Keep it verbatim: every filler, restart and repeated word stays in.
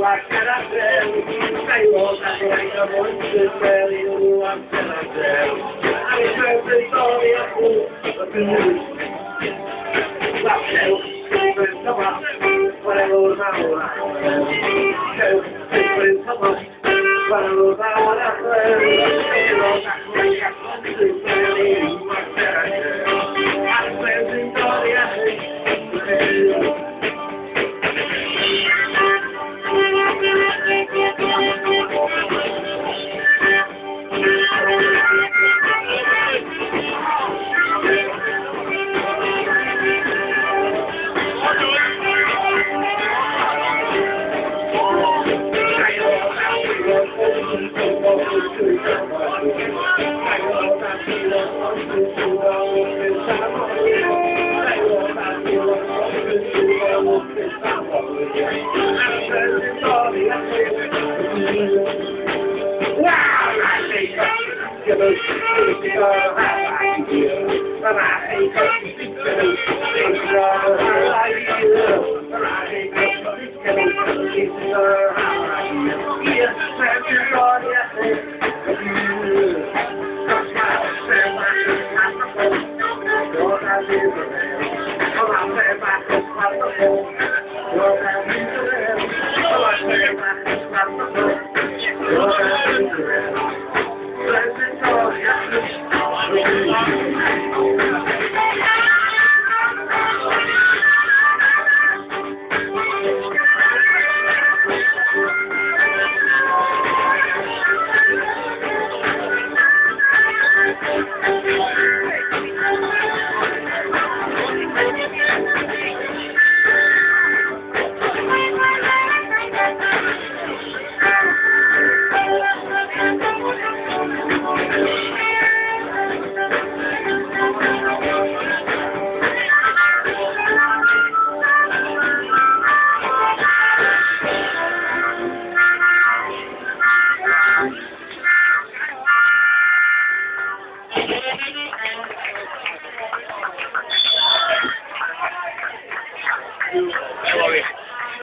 a carácter, tengo tatuaje como un cristal y un a carácter. A mi frente todavía la piel, pensaba, para los ahora. Pensaba, para los ahora. Los acuerdos con cristal y un a carácter. A mi frente todavía Well,